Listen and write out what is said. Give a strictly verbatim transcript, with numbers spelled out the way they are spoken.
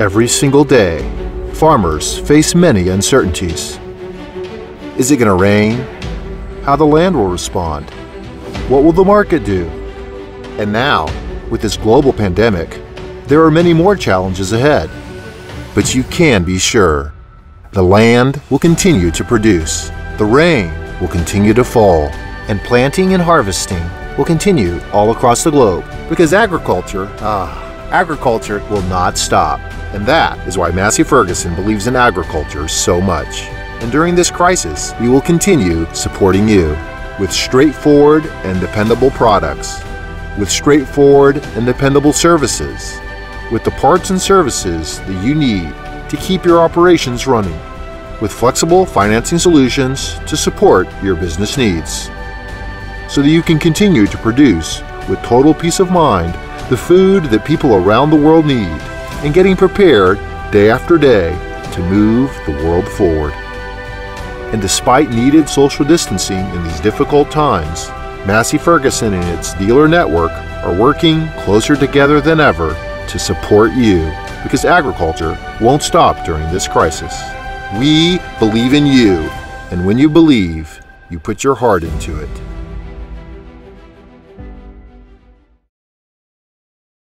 Every single day, farmers face many uncertainties. Is it going to rain? How the land will respond? What will the market do? And now, with this global pandemic, there are many more challenges ahead. But you can be sure. The land will continue to produce. The rain will continue to fall. And planting and harvesting will continue all across the globe. Because agriculture, ah, agriculture will not stop. And that is why Massey Ferguson believes in agriculture so much. And during this crisis, we will continue supporting you with straightforward and dependable products, with straightforward and dependable services, with the parts and services that you need to keep your operations running, with flexible financing solutions to support your business needs, so that you can continue to produce with total peace of mind the food that people around the world need, and getting prepared day after day to move the world forward. And despite needed social distancing in these difficult times, Massey Ferguson and its dealer network are working closer together than ever to support you, because agriculture won't stop during this crisis. We believe in you, and when you believe, you put your heart into it.